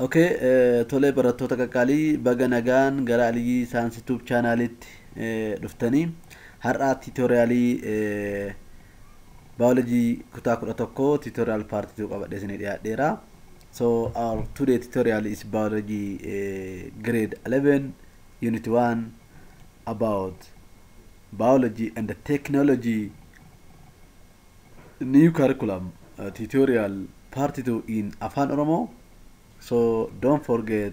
Okay, tole barattoota qaqqaalii baga nagaan gara Aliyyi Saayinsii YouTube chaanaalitti dhuftanii har'a tiitoriyaalii biology kutaa 11 tutorial part 2 qabadhee isinii dhiyaadheera. So our today tutorial is biology grade 11 unit 1 about biology and the technology new curriculum tutorial part 2 in Afaan Oromoo. So don't forget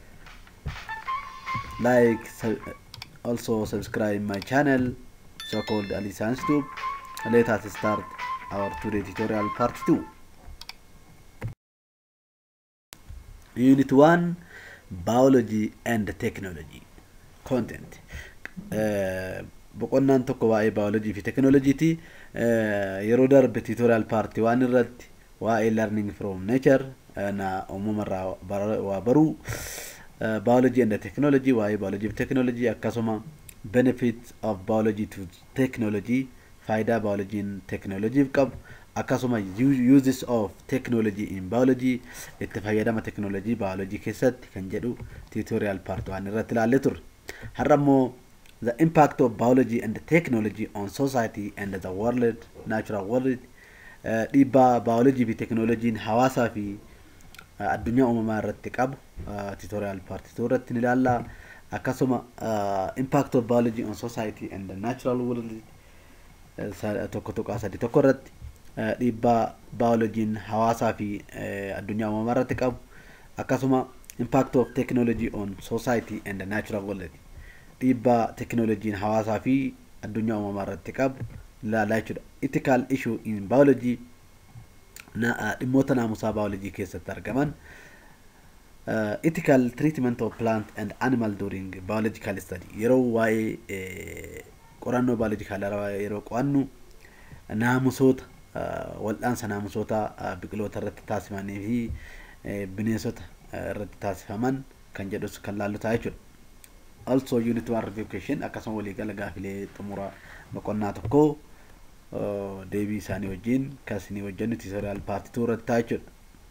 like also subscribe my channel so called Ali Science Tube. Let us start our today tutorial part 2. Unit 1 Biology and Technology Content. Boqonnaan tokko waa'ee biology fi technology ti yeroo darbe tutorial part 1 irratti waa'ee learning from nature na umumara baru biology and technology waa'ee biology and technology akkasuma benefits of biology to technology faayida biology and technology qabu akkasuma uses of technology in biology itti fayyadama technology biology keessatti kan jedhu tutorial part 1 irratti ilaalle turre. Har'ammoo the impact of biology and technology on society and the world natural world dhiibbaa biology fi technology hawaasaa fi addunyaa uumamaa irratti qabu tutorial part 2 irratti ilaalla. Akkasuma impact of biology on society and the natural world tokko irratti dhiibbaa biology hawaasaa fi addunyaa uumamaa irratti qabu akkasuma impact of technology on society and the natural world dhiibbaa technology hawaasaa fi addunyaa uumamaa irratti qabu ilaalaa jechuudha. Ethical issue in biology dhimmoota naamusaa biology keessatti argaman ethical treatment of plant and animal during biological study yeroo waa'ee qorannoo biological yeroo qo'annu naamusoota wal'aansa naamusoota biqiloota irratti taasifamanii fi bineensota irratti taasifaman kan jedhus kan laallu ta'a jechuudha. Also unit 1 review question akkasuma waliigala gaafilee xumura boqonnaa tokko deebii isaanii wajjin kasinii wajjin tutorial part 2 irratti ta'a jechuudha.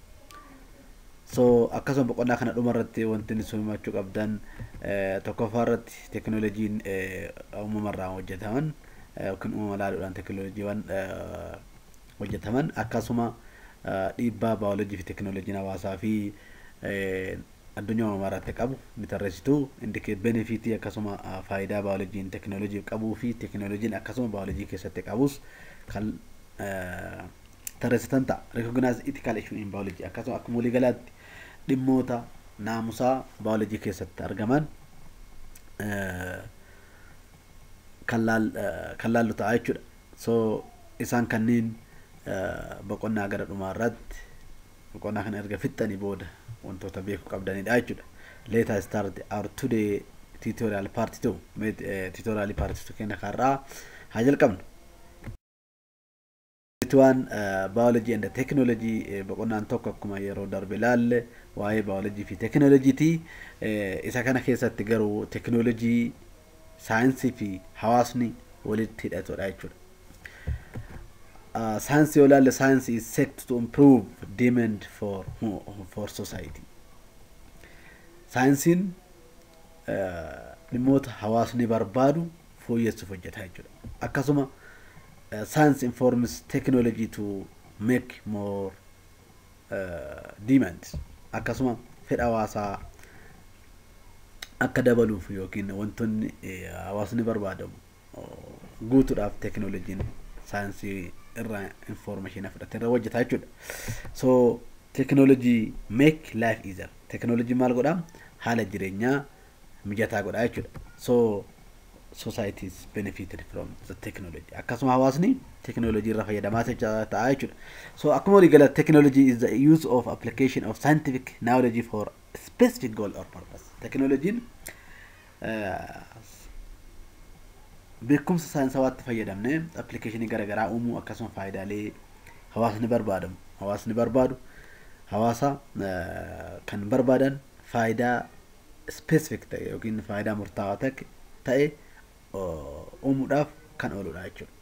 So akkasuma boqonnaa kana dhuma irratti wanti isin himachuu qabdan tokkoffaa irratti teknooloojiin uumamarraa hojjetaman yookiin uumama laaluudhaan teknooloojiiwwan hojjetaman akkasuma dhiibbaa bioloojii fi teknooloojiin hawaasaa fi addunyaa uumamaa irratti qabu ni tarreessitu indicate benefit akkasuma faayidaa bioloojiin teknooloojii qabuu fi teknooloojiin akkasuma bioloojii keessatti qabus kan tarreessitan ta'a. Recognize ethical issue in biology akkasuma akkuma waliigalaatti dhimmoota naamusaa bioloojii keessatti argaman kan laallu ta'a jechuudha. So isaan kanneen boqonnaa gara dhumaa irratti boqonnaa kana erga fixxanii booda wantoota beekuu qabdanidha jechuudha. Let us start our today tutorial part 2. Tutorial part 2 keenya karraa haa jalqabnu. One biology and technology boqonnaan tokko akkuma yeroo darbe ilaalle waa'ee biology fi technology ti. Isa kana keessatti garuu technology saayinsii fi hawaasni walitti hidhatudha jechuudha. Science yoo ilaalle science is set to improve demand for society. Saayinsiin dhimmoota hawaasni barbaadu fooyyessuuf hojjeta jechuudha. Akkasuma science informs technology to make more demand. Akkasuma fedha hawaasaa akka dabaluuf yookiin wantoonni hawaasni barbaadamu guutuudhaaf teknooloojiin saayinsii irraa information fudhatee irra hojjeta jechuudha. So technology make life easier. Technology maal godha? Haala jireenyaa mijataa godha jechuudha. So societies benefited from the technology. Akkasuma hawaasni technology irra fayyadamaa ta'a jechuudha. So akkuma waliigala technology is the use of application of scientific knowledge for a specific goal or purpose. Technology beekumsa saayinsawaatti fayyadamne application garagaraa uumuu akkasuma faayidaalee hawaasni barbaadu hawaasa kan barbaadan faayidaa specific ta'e yookiin faayidaa murtaawaa ta'e uumuudhaaf kan ooludha jechuudha.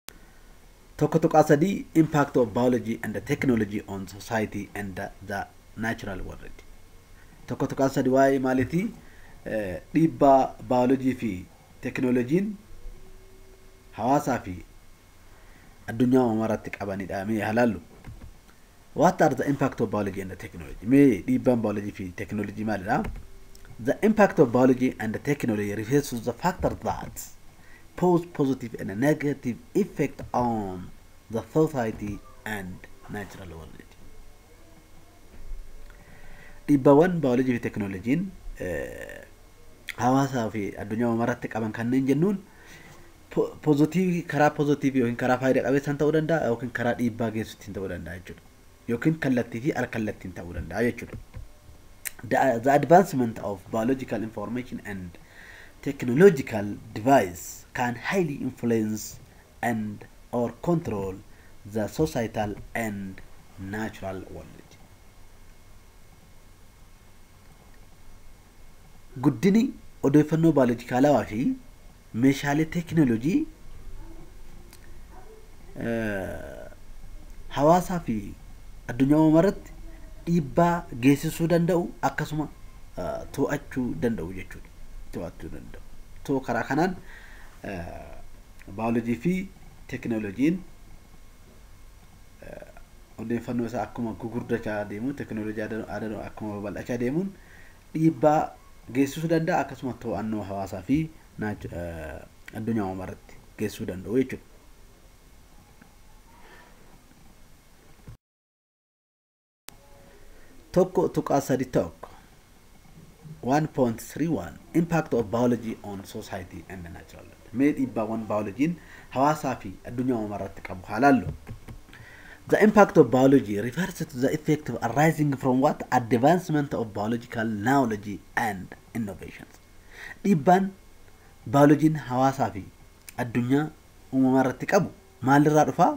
Tokko tuqaa sadii impact of biology and the technology on society and the natural world. Tokko tokkoon sadi waa'ee maalitii dhiibbaa biology fi technology hawaasaa fi addunyaa uumaratti qabanidha. Mee halaallu. What are the impact of biology and the technology? Mee dhiibbaan biology fi technology maalidha? The impact of biology and the technology refers to the factor that pose positive and negative effect on the society and natural world. Dhiibbaawwan biology fi technology hawaasaa fi addunyaa uumaratti qaban kanneen jennuun positive karaa positive yookiin karaa faayidaa qabeessaan ta'uu danda'a yookiin karaa dhiibbaa geessuutiin ta'uu danda'a jechuudha. Yookiin kallattii fi al-kallattiin ta'uu danda'a jechuudha. The advancement of biological information and technological device can highly influence and or control the societal and natural world. Guddini odeeffannoo biolojikaalawaa fi meeshaalee teekinooloojii hawaasaa fi addunyaa uumaratti dhiibbaa geessisuu danda'u akkasuma to'achuu danda'u jechuudha. To'achuu danda'u. Too karaa kanaan biolojii fi teekinooloojiin odeeffannoo isaa akkuma gugurdachaa deemu teekinooloojii aadaa akkuma babal'achaa deemuun dhiibbaa geessisuu danda'a akkasuma to'annoo hawaasaa fi addunyaa uumaratti geessisuu danda'u jechuudha. Tokko tuqaa sadi tokko 1.31 Impact of biology on society and the natural world. Mee dhiibbaawwan bioloojiin hawaasaa fi addunyaa uumaratti qabu haalaallu. The impact of biology refers to the effect arising from what? Advancement of biological knowledge and innovations. Dhiibbaan bioloojiin hawaasaa fi addunyaa uumamarratti qabu maalirraa dhufaa?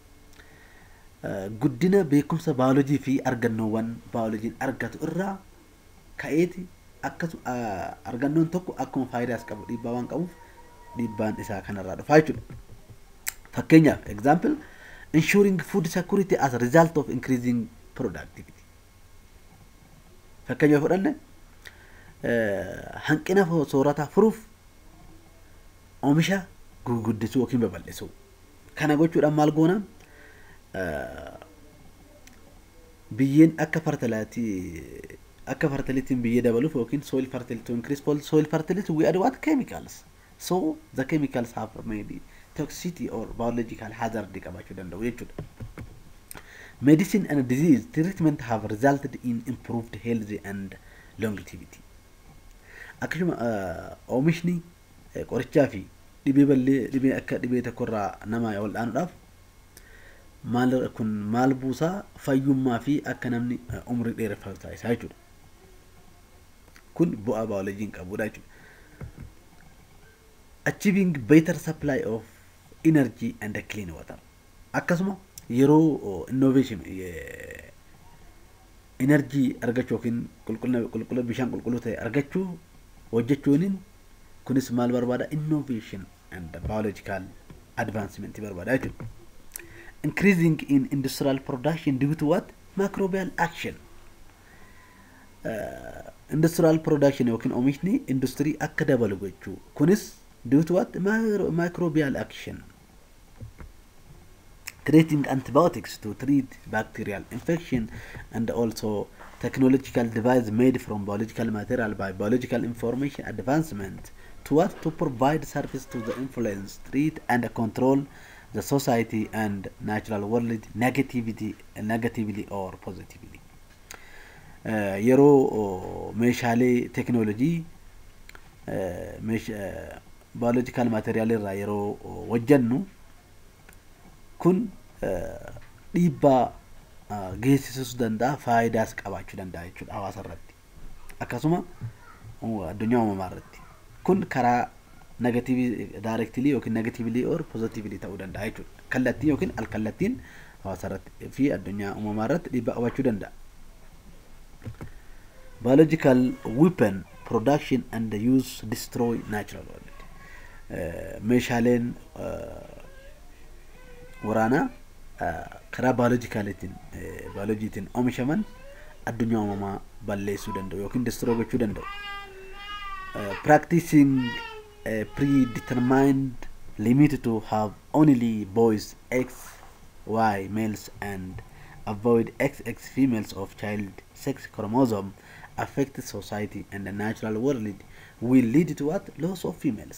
Guddina beekumsa bioloojii fi argannoowwan bioloojiin argatu irraa ka'eeti akkasuma argannoon tokko akkuma faayidaas qabu dhiibbaa waan qabuuf dhiibbaan isaa kanarraa dhufaa jechuudha. Fakkeenyaaf example ensuring food security as a result of increasing productivity. Fakkeenyaaf fudhanne hanqina soorataa furuuf oomisha guguddisuu yookiin babal'isuu. Kana gochuudhaan maal goona? Biyyeen akka fertilitiin biyyee dabaluuf yookiin soil fertility to increase soil fertility we add what? Chemicals. So the chemicals have maybe toxicity or biological hazard qabaachuu danda'u jechuudha. Medicine and disease treatment have resulted in improved health and longevity. Akkasuma oomishni qorichaa fi dhibee akka dhibee tokkorraa nama wal'aanuudhaaf maal buusaa fayyummaa fi akka namni umrii dheereffatu taasisaa jechuudha. Kun bu'aa bioloojiin qabudha jechuudha. Achieving better supply of energy and clean water. Akkasuma yeroo innovation energy argachuu yookiin qulqullina bishaan qulqulluu ta'e argachuu hojjechuuniin kunis maal barbaada? Innovation and biological advancement barbaada jechuudha. Increasing in industrial production due to what? Microbial action. Industrial production yookiin oomishni industirii akka dabalu gochuu kunis due to what? Microbial action. Creating antibiotics to treat bacterial infection and also technological device made from biological material by biological information advancement to what? To provide service to the influence, treat and control the society and natural world negatively or positively. Yeroo meeshaalee teekinooloojii biological material irraa yeroo hojjennu kun dhiibbaa geessisuu danda'a faayidaas qabaachuu danda'a jechuudha hawaasa irratti akkasuma addunyaa uumamaa irratti kun karaa negatively directly yookiin negatively or positively ta'uu danda'a jechuudha. Kallattiin yookiin al-kallattiin hawaasa irratti fi addunyaa uumamaa irratti dhiibbaa qabaachuu danda'a. Biological weapon production and the use destroy natural world. Meeshaaleen waraanaa karaa bioloojiitiin oomishaman addunyaa uumamaa balleessuu danda'u yookiin destroy gochuu danda'u. Practicing predetermined limit to have only boys X, Y males and avoid XX females of child sex chromosome affect society and the natural world will lead to what? Loss of females.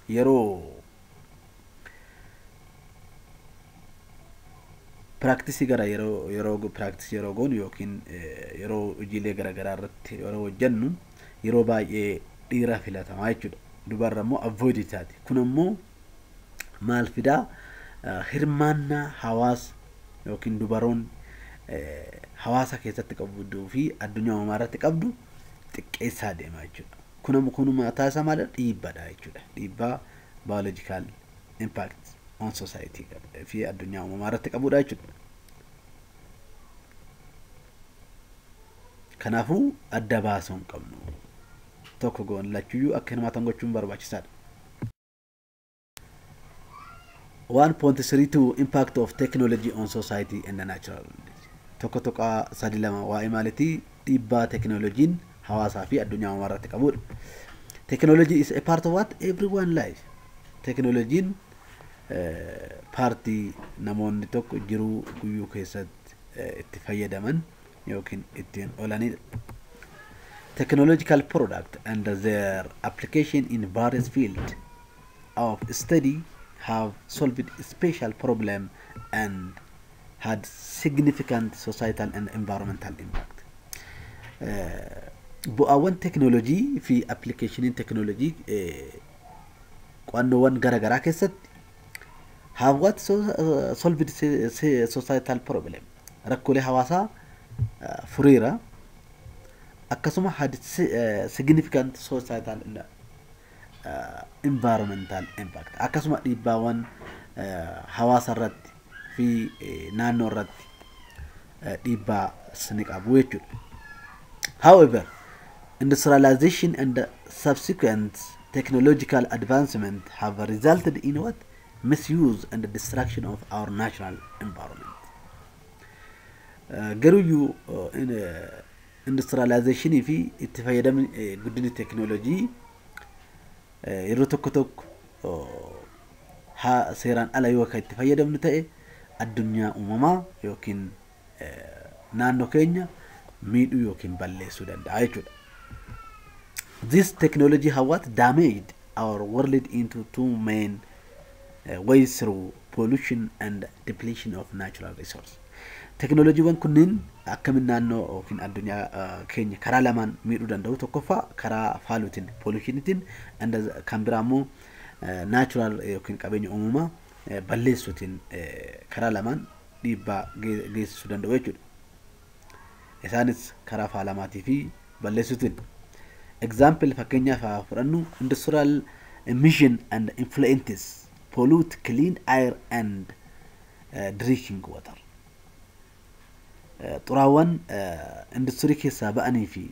Practice gara practice yeroo goonu yookiin yeroo hojiilee garaa irratti yeroo hojjennu yeroo baay'ee dhiira filatamaa jechuudha. Dubarra immoo avoid taati. Kun immoo maal fidaa? Hirmaannaa hawaasa yookiin dubaroon hawaasa keessatti qabdu fi addunyaa uumamaa irratti qabdu xiqqeessaa deemaa jechuudha. Kunuma taasisaa maal dhiibbaadha jechuudha. Dhiibbaa biological impact on society fi addunyaa uumamaa irratti qabudha jechuudha. Kanaafuu adda baasuu hin qabnu. Tokko goon lachuyyuu akka hirmaatan gochuun barbaachisaadha. 1.32 Impact of technology on society and the natural world. Tokko sadi lama waa'ee maalitii dhiibbaa teknooloojiin hawaasaa fi addunyaa uumamaa irratti qabudha. Technology is a part of what? Everyone life. Teknooloojiin paartii namoonni tokko jiruu guyyuu keessatti itti fayyadaman yookiin ittiin oolanidha. Technological product and their application in various fields of study have solved a special problem and had significant societal and environmental impact. Bu'aawwan teknoolojii fi application teknoolojii qo'annoowwan garaa keessatti have what solved societal problem. Rakkoolee hawaasaa furiira. Akkasuma had significant societal and environmental impact. Akkasuma dhiibbaawwan hawaasa irratti fi naannoo irratti dhiibbaa ni qabu jechuudha. However, industrialization and subsequent technological advancement have resulted in what? Misuse and destruction of our natural environment. Garuu industrialization fi itti fayyadamni guddinni teknoolojii yeroo tokko seeraan ala yoo akka itti fayyadamnu ta'e addunyaa uumamaa yookiin naannoo keenya miidhuu yookiin balleessuu danda'a jechuudha. This technology has what damaged our world into two main ways through pollution and depletion of natural resources. Teknooloojiiwwan kunniin akkamiin naannoo yookiin addunyaa keenya karaa lamaan miidhuu danda'u. Tokkoffaa karaa faaluutiin pollutionitiin kan biraa immoo natural yookiin qabeenya uumamaa balleessuutiin karaa lamaan dhiibbaa geessisuu danda'u jechuudha. Isaanis karaa faalamaatii fi balleessuutiin. Example fakkeenyaaf fudhannu industrial emission and influences pollute clean air and drinking water. Xuraawwan industirii keessaa ba'anii fi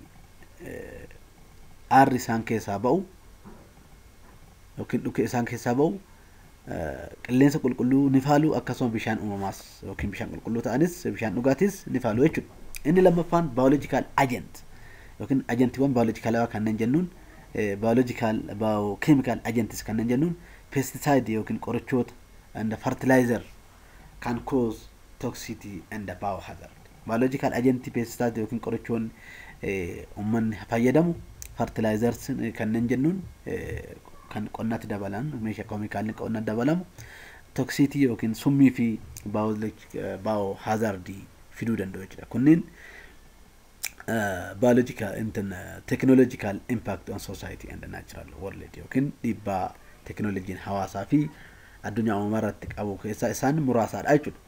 aarri isaan keessaa ba'u yookiin dhukkee isaan keessaa ba'u qilleensa qulqulluu ni faalu. Akkasuma bishaan uumamaas yookiin bishaan qulqulluu ta'anis bishaan dhugaatis ni faalu jechuudha. Inni lammaffaan biological agent yookiin agentiiwwan biologicalaa kanneen jennuun biochemical agents kanneen jennuun pesticide yookiin qorichoota and fertilizer can cause toxicity and biohazard. Biological agent pesticide yookiin qorichoon uummanni fayyadamu fertilizers kanneen jennuun kan qonnatti dabalan meeshaa keemikaalii qonnatti dabalamu toxicity yookiin summii fi biohazard fiduu danda'u jechuudha. Kunniin biological and technological impact on society and the natural world yookiin dhiibbaa teknooloojiin hawaasaa fi addunyaa uumamaa irratti qabu keessaa isaan muraasaadha jechuudha.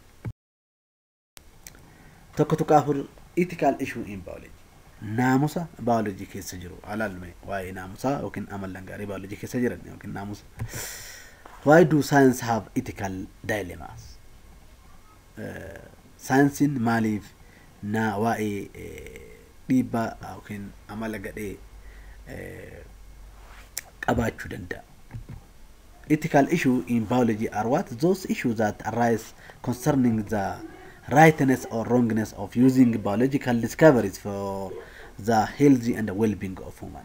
Tokko afur ethical issue in biology. Naamusa biology keessa jiru alaalme waa'ee naamusaa yookiin amalan gaarii biology keessa jiran yookiin naamusa. Why do science have ethical dilemmas? Science maaliif waa'ee dhiibbaa yookiin amala gadhee qabaachuu danda'a? Ethical issue in biology are what? Those issues that arise concerning the rightness or wrongness of using biological discoveries for the healthy and the well-being of human.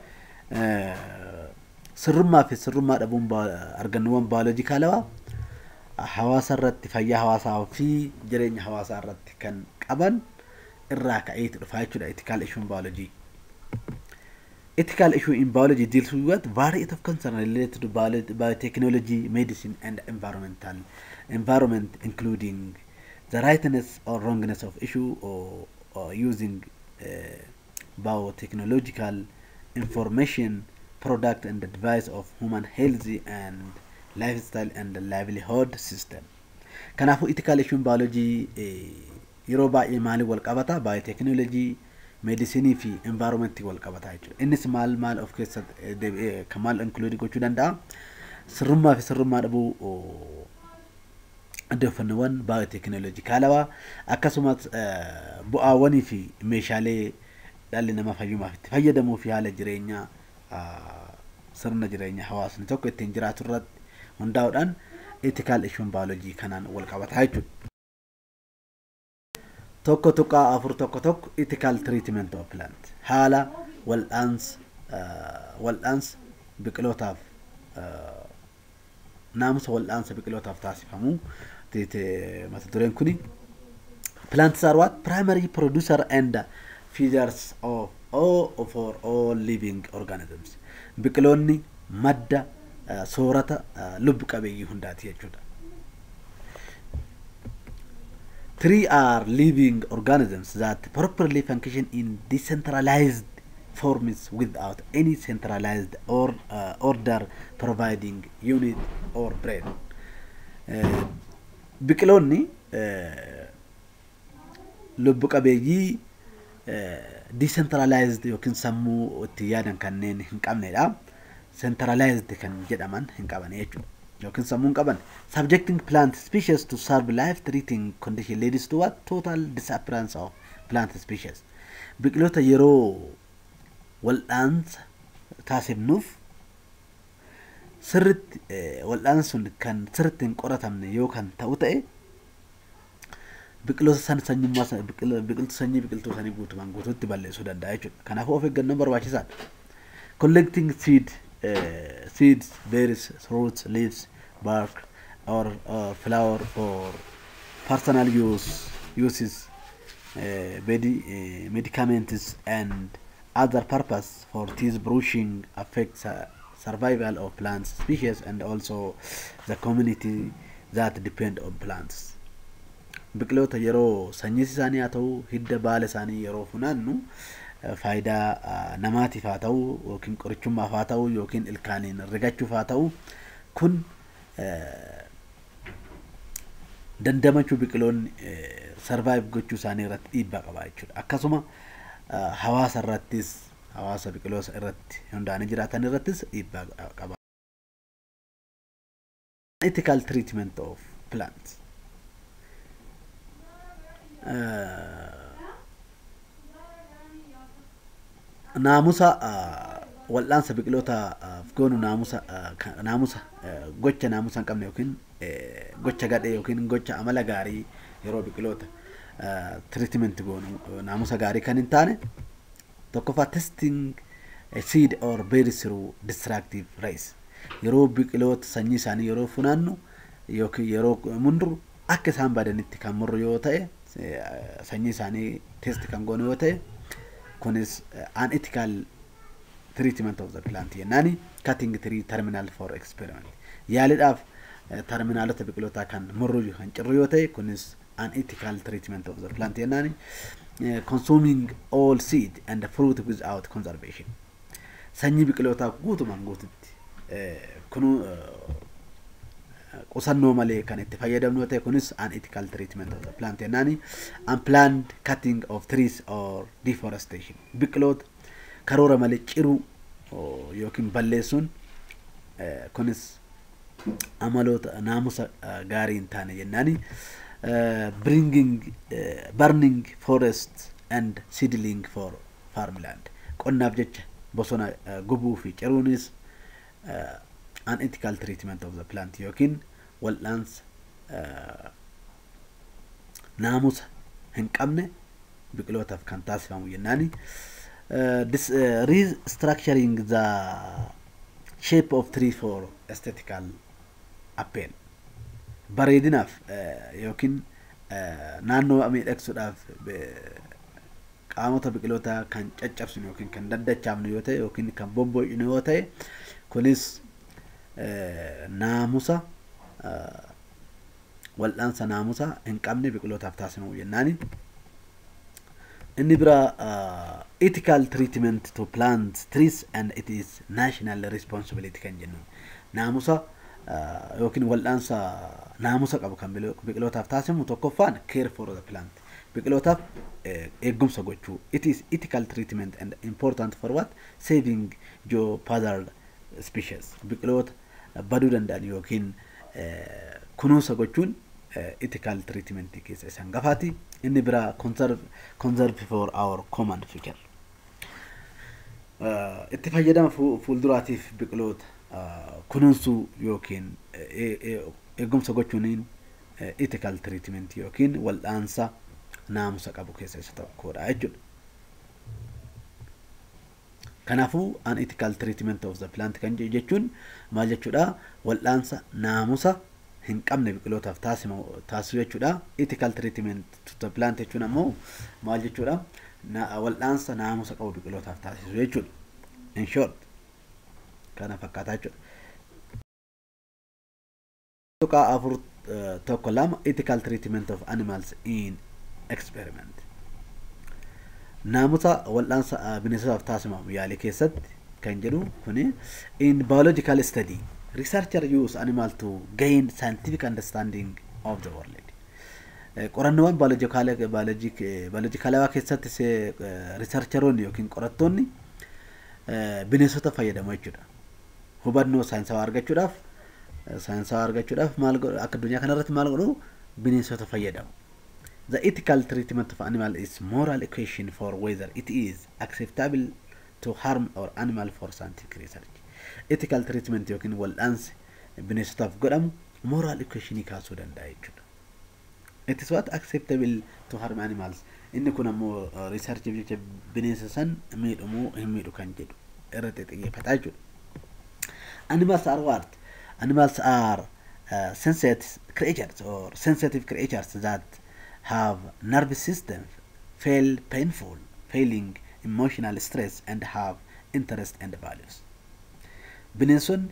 سرما في سرما دبون أرجنوان biological وا حواس الرت فيا حواسا في جرين حواسا الرت كان قبل الراكعيت رفايتشو دا ethical issue in biology. Ethical issue in biology deals with variety of concerns related to biotechnology, medicine, and environment, including the rightness or wrongness of issue or using biotechnological information, product, and device of human health and lifestyle and livelihood system. Kanafu ethical issue in biology يروبا إيماني والقبطة biotechnology medicine في environment والقبطة يجوا إنس مال of course كمال include كوشو داندا سرما في سرما أبو دفنوان biotechnology كالوا أكسمت بؤاوني في مشالي اللي نما فيما فيدمو في حالة جرينيا سرنا جرينيا حواس نتوقع تنجرات الرد ونداود أن ethical issue biology كانان والقبطة يجوا توكو توكا أفر توكو توك ethical treatment of plant حالة والأنس بكلوتاف ناموس والأنس بكلوتاف تاسفهمو تيت متدورين كوني plants are what primary producer and feeders of all living organisms بكلوني مادة صورة لب قبيي هنداتي يجودا. Three are living organisms that properly function in decentralized forms without any centralized order providing unit or brain. بكلوني لبقى بيجي decentralized يمكن سمو تيانا كنين هنكمل لا centralized كان جدًا هنكمل يجو. يمكن سمون كمان subjecting plant species to serve life-threatening condition leads to what total disappearance of plant species. بقلوتا يرو والأنس تاسب نوف سرت والأنس كان سرت قرطة من يو كان تاوتة بقلوتا سني ما بقلت سني بقلتو سني بوت مان بوت تبلي سودان دايجو كان هو في النمبر واشيسات collecting seeds, berries, fruits, leaves, bark, or flower for personal uses, medicaments, and other purpose for teeth brushing affects survival of plant species and also the community that depend on plants. بقلوتا يرو سنيسي ساني أتو هيدا بالي ساني يرو فنانو فايدة نماتي فاتو يمكن قرچما فاتو يمكن الكانين رجعتشو فاتو كن دندمچو بقلون survive gochuu isaanii irratti dhiibbaa qaba jechuudha. Akkasuma hawaasa irrattis hawaasa biqiloota irratti hundaa'anii jiraatan irrattis dhiibbaa qaba. Ethical treatment of plants. Naamusa wal'aansa biqiloota goonu naamusa gocha naamusa hin qabne yookiin gocha gadhee yookiin gocha amala gaarii yeroo biqiloota treatment goonu naamusa gaarii kan hin taane tokkoffaa testing seed or berries through destructive rays yeroo biqiloota sanyii isaanii yeroo funaannu yookiin yeroo munduru akka isaan badanitti kan murru yoo ta'e sanyii isaanii test kan goonu yoo ta'e kunis unethical treatment of the plant yennaani cutting tree terminal for experiment yaaliidhaaf terminaalota biqilootaa kan murru kan cirru yoo ta'e kunis unethical treatment of the plant yennaani consuming all seed and fruit without conservation sanyii biqilootaa guutumaan guututti kunu qusannoo malee kan itti fayyadamnu ta'e kunis unethical treatment of the plant yennaani unplanned cutting of trees or deforestation biqiloota karoora malee ciru yookiin balleessuun kunis amaloota naamusa gaarii hin taane yennaani burning forest and seedling for farmland qonnaaf jecha bosona gubuu fi ciruunis unethical treatment of the plant yookiin wal'aansa naamusa hin qabne biqilootaaf kan taasifamu jennaani. Restructuring the shape of tree for aesthetical appeal. Bareedinaaf yookiin naannoo miidhagsuudhaaf qaamota biqilootaa kan caccabsinu yookiin kan daddachaafnu yoo ta'e yookiin kan bobboo'inu yoo ta'e kunis naamusa wal'aansa naamusa hin qabne biqilootaaf taasifamu jennaani. Inni biraa ethical treatment to plant trees and it is national responsibility kan jennu. Naamusa yookiin wal'aansa naamusa qabu kan biqilootaaf taasifamu tokkoffaan care for the plant. Biqilootaaf eegumsa gochuu. It is ethical treatment and important for what? Saving geohazard species. Biqiloota baduu danda'an yookiin kunuunsa gochuun ethical treatment keessa isaan gafaati. Inni biraa conserve for our common future. Itti fayyadama fuulduraatiif biqiloota kunuunsuu yookiin eegumsa gochuuniin ethical treatment yookiin wal'aansa naamusa qabu keessa isa tokkodha jechuudha. Kanaafuu unethical treatment of the plant kan jechuun maal jechuudha? Wal'aansa naamusa hin qabne biqilootaaf taasisu jechuudha. Ethical treatment to the plant jechuun ammoo maal jechuudha? Wal'aansa naamusa qabu biqilootaaf taasisu jechuudha. In short kana fakkaataa jechuudha. Tuqaa afur tokko lama ethical treatment of animals in experiment. Naamusa wal'aansa bineensotaaf taasifamu yaalii keessatti kan jedhu kuni in biological study researcher use animal to gain scientific understanding of the world. Qorannoowwan biolojikaalawaa keessatti researcheroonni yookiin qorattoonni bineensota fayyadamu jechuudha. Hubannoo saayinsawaa argachuudhaaf maal godhu akka addunyaa kanarratti maal godhu bineensota fayyadamu. The ethical treatment of animal is moral equation for whether it is acceptable to harm or animal for scientific research. Ethical treatment yookiin wal'aansi bineensotaaf godhamu moral equation kaasuu danda'a jechuudha. It is what acceptable to harm animals. Inni kun ammoo research jecha bineensa san miidhuu hin miidhu kan jedhu irratti xiyyeeffataa jechuudha. Animals are what? Animals are sensitive creatures that have nervous systems, feel painful, feeling emotional stress and have interest and values. Bineensonni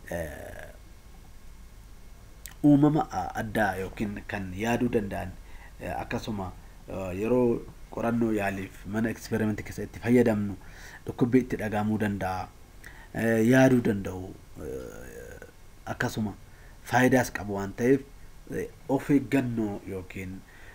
uumama addaa yookiin kan yaaduu danda'an akkasuma yeroo qorannoo yaaliif mana experiment keessa itti fayyadamnu dhukkubbii itti dhagahamuu danda'a, yaaduu danda'u akkasuma faayidaas qabu waan ta'eef of eeggannoo yookiin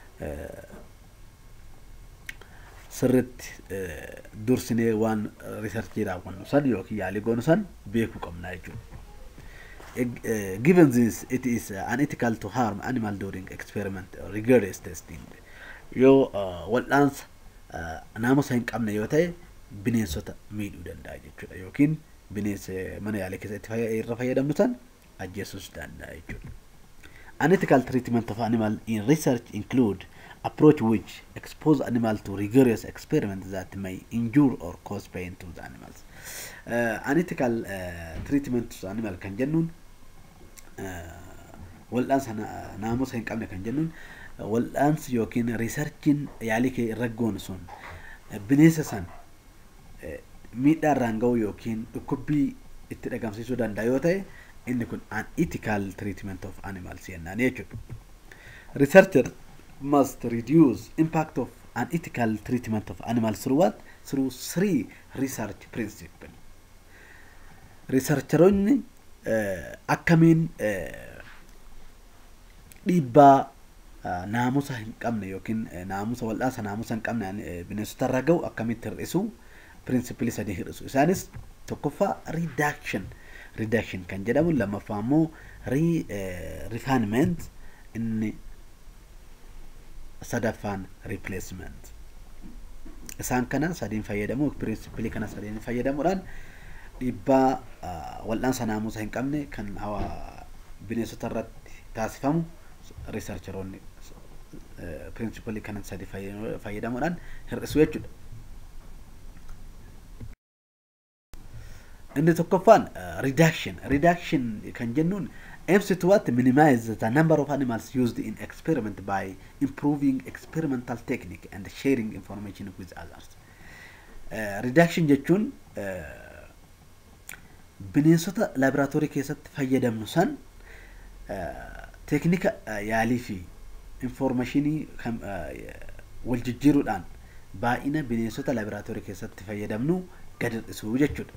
sirriitti dursinee waan riisarchii raawwannu san yookiin yaalii goonu san beekuu qabna jechuudha. Given this, it is unethical to harm animal during experiment or rigorous testing. Yoo wal'aansa naamusa hin qabne yoo ta'e bineensota miidhuu danda'a jechuudha yookiin bineensa mana yaalii keessatti irra fayyadamnu san ajjeesuus danda'a jechuudha. Unethical treatment of animal in research include approach which expose animal to rigorous experiments that may injure or cause pain to the animals. Unethical treatment of animal kan jennuun wal'aansa naamusa hin qabne kan jennuun wal'aansi yookiin researchiin yaalii kee irra goonu sun bineensa san miidhaa irraan ga'u yookiin dhukkubbii itti dhagamsiisuu danda'a yoo ta'e inni kun unethical treatment of animals jennaan jechuudha. Researcher must reduce impact of unethical treatment of animals through what? Through 3 research principles. Researcheroonni akkamiin dhiibbaa naamusa hin qabne yookiin naamusa wal'aansa naamusa hin qabne bineensota irra ga'u akkamitti hir'isu principle 3 hir'isu. Isaanis tokkoffaa reduction kan jedhamu, lammaffaa immoo refinement, inni sadaffaan replacement. Isaan kana sadiin fayyadamu principle kana sadiin fayyadamuudhaan dhiibbaa wal'aansa naamusa hin qabne kan bineensota irratti taasifamu researcheroonni principally kanan sadi fayyadamuudhaan hir'isu jechuudha. Inni tokkoffaan reduction kan jennuun aims to what minimize the number of animals used in experiment by improving experimental technique and sharing information with others. Reduction jechuun bineensota laboratorii keessatti fayyadamnu san teknika yaalii fi informationii wal jijjiiruudhaan baay'ina bineensota laboratorii keessatti fayyadamnu gad hir'isuu jechuudha.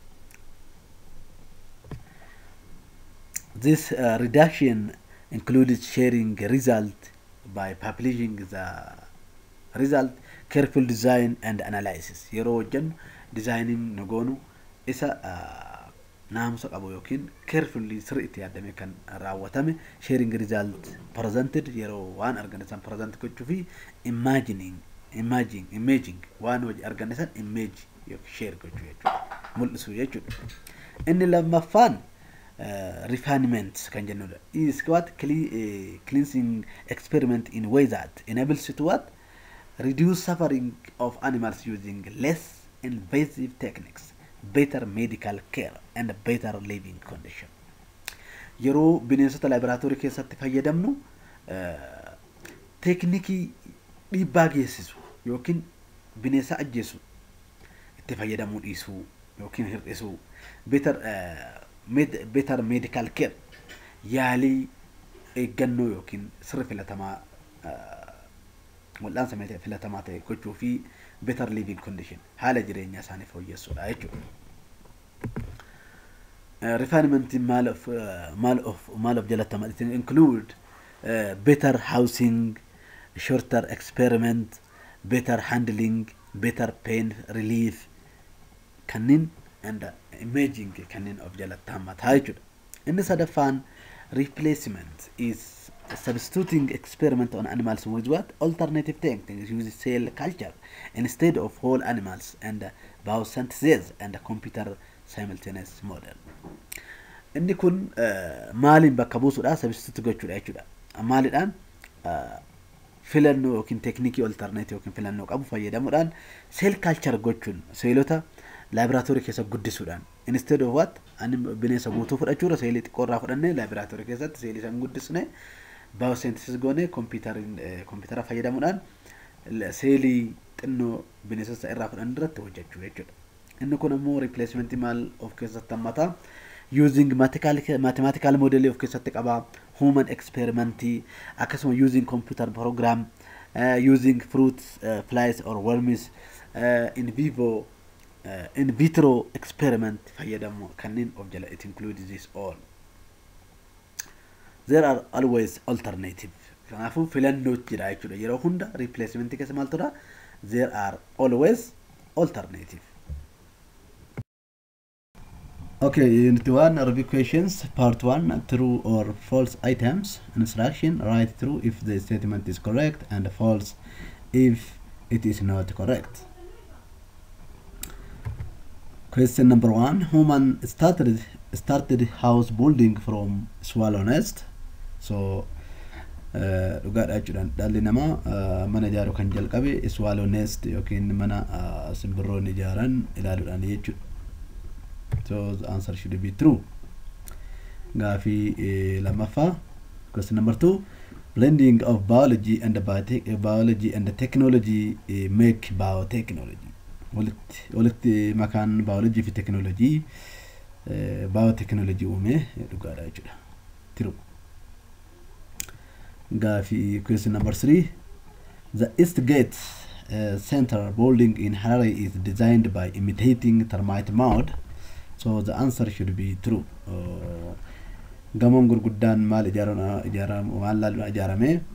This reduction includes sharing result by publishing the result, careful design and analysis. Yeroo wajjin designing nagoonu isa naamusa qabu yookiin carefully sirriitti yaadame kan raawwatame, sharing result presented yeroo waan arganisan present gochuu fi imaging waan arganisan image yookiin share gochuu jechuudha, mul'isu jechuudha. Inni lammaffaan refinement kan jennudha. Is what cleansing experiment in way that enables to what reduce suffering of animals using less invasive techniques, better medical care and better living condition. Yeroo bineensota laboratorii keessatti fayyadamnu teknikii dhiibbaa geessisu yookiin bineensa ajjeesu itti fayyadamuu dhiisuu yookiin hir'isuu, better medical care yaalii eeggannoo yookiin sirri filatamaa wal'aansa filatamaa ta'e gochuu fi better living condition haala jireenyaa isaanii fooyyessuudha jechuudha. Refinement maal of jalatti it include better housing, shorter experiment, better handling, better pain relief kanneen and imaging kanneen of jalatti hammataa jechuudha. Inni sadaffaan replacement is substituting experiment on animals with what alternative techniques use cell culture instead of whole animals and biosynthesis and computer simultaneous model. Inni kun maaliin bakka buusuudha, substitute gochuudha jechuudha. Maaliidhaan filannoo yookiin teknikii alternative yookiin filannoo qabu fayyadamuudhaan cell culture gochuun seelota laboratorii keessa guddisuudhaan instead of what bineensa guutuu fudhachuudha seelii xiqqoo irraa fudhannee laboratorii keessatti seelii san guddisne biosynthesis goone kompiitara fayyadamuudhaan seelii xinnoo bineensota irraa fudhanne irratti hojjechuu jechuudha. Inni kun immoo replacement maal of keessatti hammata, using mathematical model of keessatti qaba, human experiment akkasuma using computer program, using fruits, flies or worms, in vitro experiment fayyadamu kanneen of jala it includes this all. There are always alternative. Kanaafuu filannoo jira jechuudha. Yeroo hunda replacement keessa maal tura? There are always alternative. Okay, unit 1 review questions. Part 1, true or false items. Instruction, write true if the statement is correct and false if it is not correct. Question number 1, human started house building from swallow nest. So dhugaadha jechuudha. Dhalli namaa mana ijaaru kan jalqabe swallow nest yookiin mana simbirroon ijaaran ilaaluudhaan jechuudha. So the answer should be true. Gaafii lammaffaa. Question number 2, blending of biology and technology make biotechnology. Walitti makaan biology fi technology biotechnology uume dhugaadha jechuudha. True. Gaafii question number 3, the Eastgate Center building in Harare is designed by imitating termite mound. So the answer should be true. Gamoon gurguddaan maal ijaarame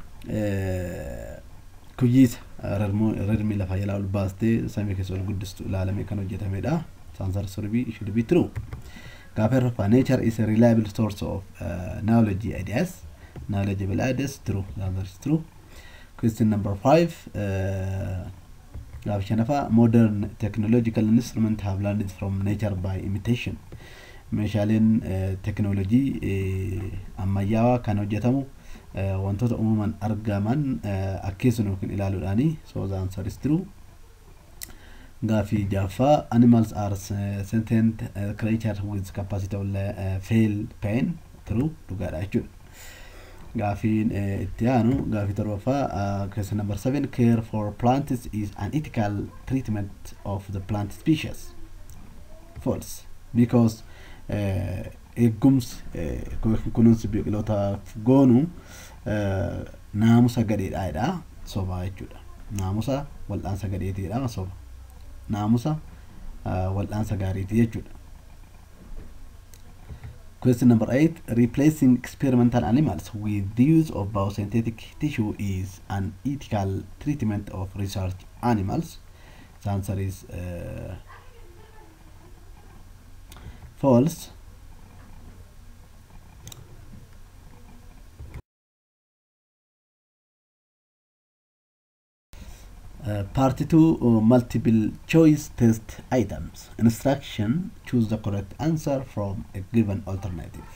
kuyyiisa rarmi lafa jalaa ol baastee samii keessa ol guddistu ilaalamee kan hojjetamedha. The answer should be true. Gaafii arfaffaa, nature is a reliable source of knowledgeable ideas. True. The answer is true. Question number 5, gaafii shanaffaa, modern technological instruments have learned from nature by imitation. Meeshaaleen teknoolojii ammayyaawaa kan hojjetamu wantoota uumamaan argaman akkeessuun yookiin ilaaluudhaani. So the answer is true. Gaafii jaffaa animals are sentient creatures with capacity to feel pain. True. Dhugaadha jechuudha. Gaafiin itti aanu gaafii torbaffaa question number 7 care for plants is an ethical treatment of the plant species. False. Because eegumsi kunuunsi biqilootaaf goonu naamusa gadheedhaadha. Soba jechuudha. Naamusa wal'aansa gadheetiidha. Soba. Naamusa wal'aansa gaariiti jechuudha. Question number 8 replacing experimental animals with the use of biosynthetic tissue is an ethical treatment of research animals. The answer is false. Part 2 multiple choice test items. Instruction: choose the correct answer from a given alternative.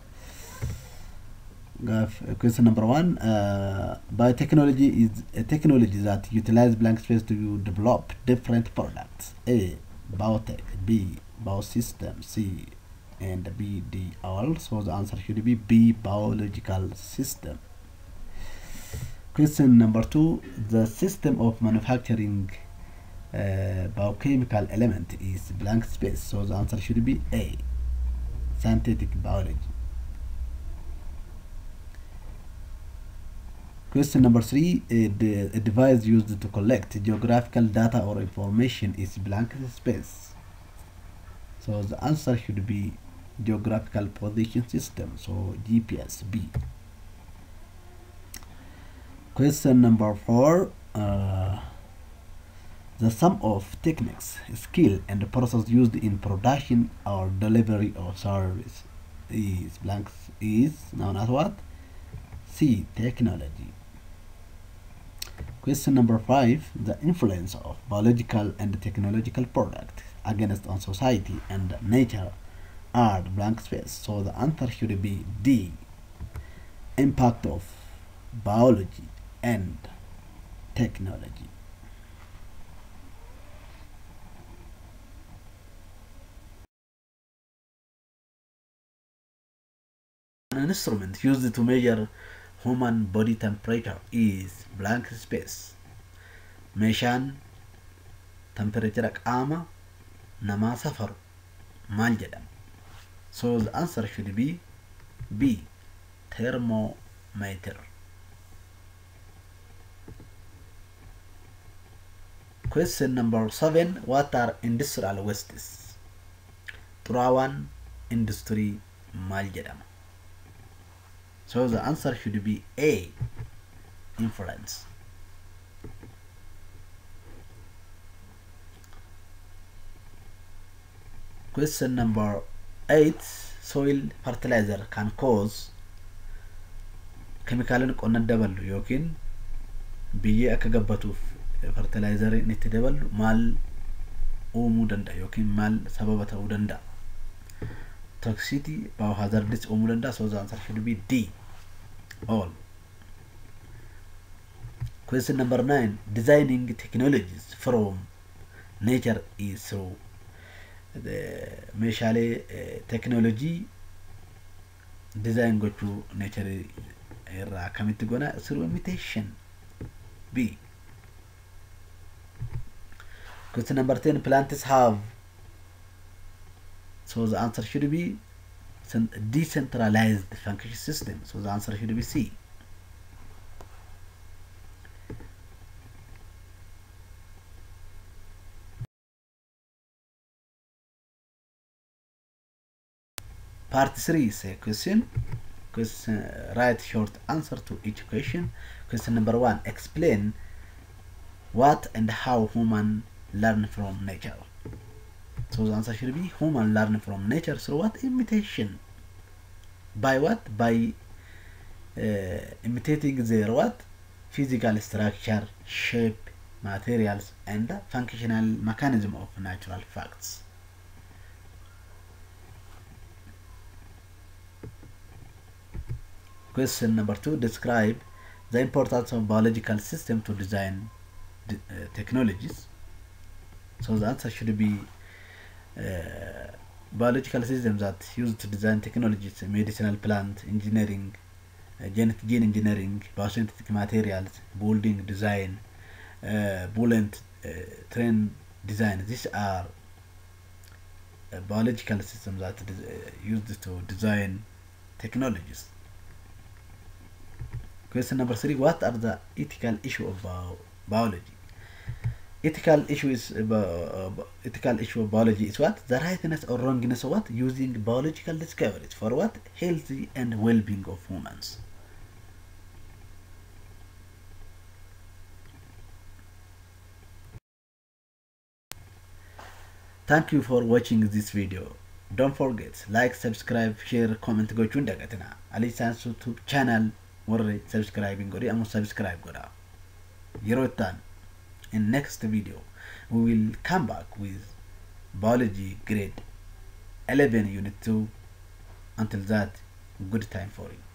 Question number 1 biotechnology is a technology that utilizes blank space to develop different products. A. Biotech. B. Biosystem. C. And B. D. All. So the answer should be B. Biological system. Question number 2 the system of manufacturing biochemical element is blank space. So the answer should be A. Synthetic biology. Question number 3 a device used to collect geographical data or information is blank space. So the answer should be geographical position system. So GPS. B. Question number 4 the sum of techniques, skill and process used in production or delivery of service is blank is known as what? C. Technology. Question number 5 the influence of biological and technological products against on society and nature are blank space. So the answer should be D. Impact of biology and technology. An instrument used to measure human body temperature is blank space. Meeshaan temperature qaama namaa safaru maal jedhama? So the answer should be B. Thermometer. Question number 7 what are industrial wastes? Xuraawaan industry maal jedhama? So the answer should be A. Influence. Question number 8 soil fertilizer can cause chemical qonna dabalu yookiin biyyee akka gabbatuuf fertilizer itti dabalu maal uumuu danda'a yookiin maal sababa ta'uu danda'a? Toxicity, biohazardous uumuu danda'a. So the answer should be D. All. Question number 9 designing technologies from nature is through the meeshaalee technology design gochuu nature irraa kamitti goona? Through imitation. B. Question number 10 plants have. So the answer should be decentralized function system. So the answer should be C. Part 3 is a question. Write short answer to each question. Question number 1 explain what and how human learn from nature. So the answer should be human learn from nature through what? Imitation. By what? By imitating their what? Physical structure, shape, materials and functional mechanism of natural facts. Question number 2, describe the importance of biological system to design technologies. So the answer should be biological systems that used to design technologies, medicinal plant engineering, gene engineering, biosynthetic materials, building design, buoyant train design. These are biological systems that used to design technologies. Question number 3, what are the ethical issues of biology? Ethical issue of biology is what? The rightness or wrongness of what? Using biological discoveries for what? Healthy and well-being of humans. Thank you for watching this video. Don't forget, like, subscribe, share, comment, go chunda gatena. Ali Sans YouTube channel, warre subscribing gori, amu subscribe gora. Yerotan. In next video, we will come back with biology grade 11 unit 2. Until that, good time for you.